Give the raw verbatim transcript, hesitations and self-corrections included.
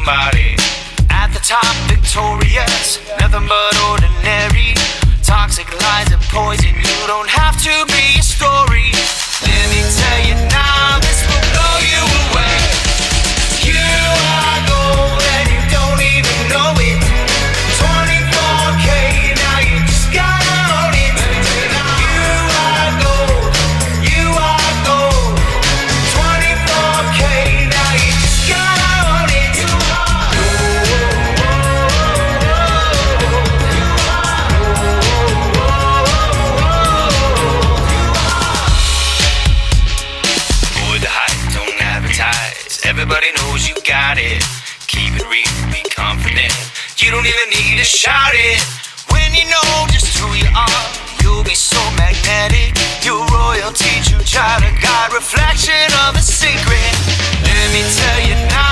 somebody. At the top, victorious, nothing but ordinary. Toxic lies and poison, you don't have to be a story. Let me tell you now, this will blow you away. You are gold and you don't even know it. twenty-four K, now you just gotta own it. You are gold, you are gold. twenty-four K, now you just gotta own it. You are Avoid the hype, don't advertise. Everybody knows you got it. Keep it real, be confident. You don't even need to shout it. When you know just who you are, you'll be so magnetic. Your royalty, true child of God, reflection of the secret. Let me tell you now.